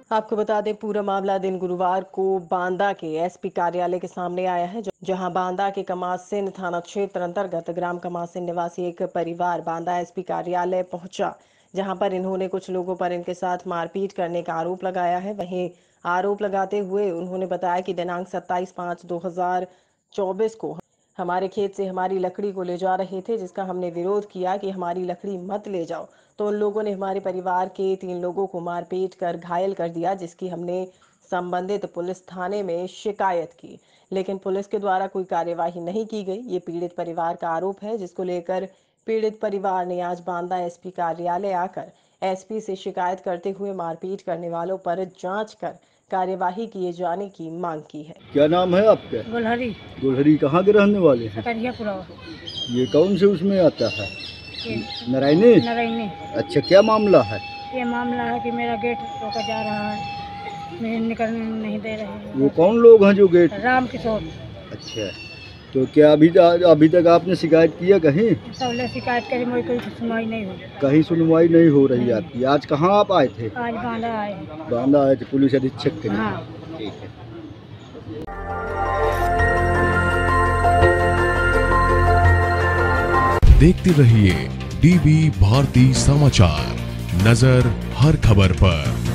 आपको बता दें, पूरा मामला दिन गुरुवार को बांदा के एसपी कार्यालय के सामने आया है, जहां बांदा के कमासिन थाना क्षेत्र अंतर्गत ग्राम कमासिन निवासी एक परिवार बांदा एसपी कार्यालय पहुंचा, जहां पर इन्होंने कुछ लोगों पर इनके साथ मारपीट करने का आरोप लगाया है। वहीं आरोप लगाते हुए उन्होंने बताया कि दिनांक 27/5/2024 को हमारे खेत से हमारी लकड़ी को ले जा रहे थे, जिसका हमने विरोध किया कि हमारी लकड़ी मत ले जाओ, तो उन लोगों ने हमारे परिवार के 3 लोगों को मारपीट कर घायल कर दिया, जिसकी हमने संबंधित पुलिस थाने में शिकायत की, लेकिन पुलिस के द्वारा कोई कार्यवाही नहीं की गई। ये पीड़ित परिवार का आरोप है, जिसको लेकर पीड़ित परिवार ने आज बांदा एसपी कार्यालय आकर एसपी से शिकायत करते हुए मारपीट करने वालों पर जांच कर कार्यवाही किए जाने की मांग की है। क्या नाम है आपका? गुलहरी। गुलहरी कहाँ के रहने वाले हैं? सकरियापुरा। ये कौन से उसमें आता है? नारायणी। नारायणी। अच्छा, क्या मामला है? ये मामला है कि मेरा गेट रोका जा रहा है, मुझे निकलने नहीं दे रहे हैं। वो कौन लोग हैं जो गेट? राम किशोर। अच्छा, तो क्या अभी तक आपने शिकायत किया कहीं? सबने शिकायत करी, मुझे कोई सुनवाई नहीं हुई। कहीं सुनवाई नहीं हो रही आपकी। आज कहाँ आप आए थे? आज बांदा आए। बांदा आए थे पुलिस अधीक्षक के लिए? हाँ। ठीक है। देखते रहिए डीवी भारती समाचार, नजर हर खबर पर।